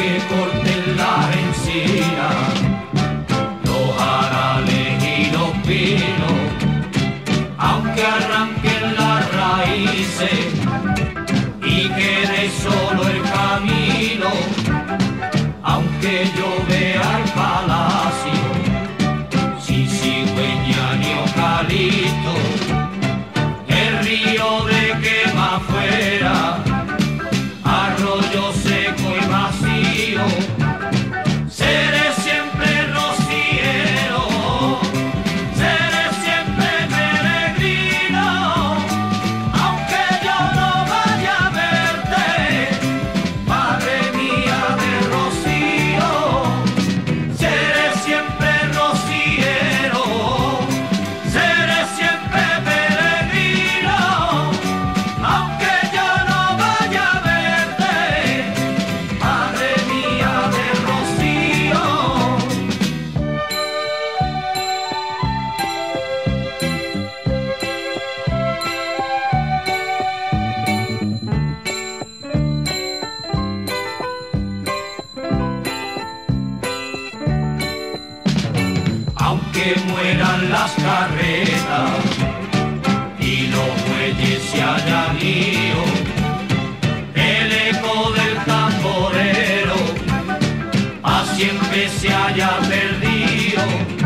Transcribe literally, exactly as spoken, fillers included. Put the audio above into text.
aunque corten la encina, los jarales y los pinos, aunque arranquen las raíces y quede solo el camino, aunque yo vea el palacio sin cigüeña ni eucalipto, el río de quema afuera, arroyo seco y vacío, seré siempre rociero, seré siempre peregrino, aunque yo no vaya a verte, madre mía de rocío, seré siempre rociero, seré siempre peregrino, aunque yo no vaya a verte, madre mía de rocío. Aunque mueran las carretas y los bueyes se hayan ido, el eco del tamborero a siempre se haya perdido.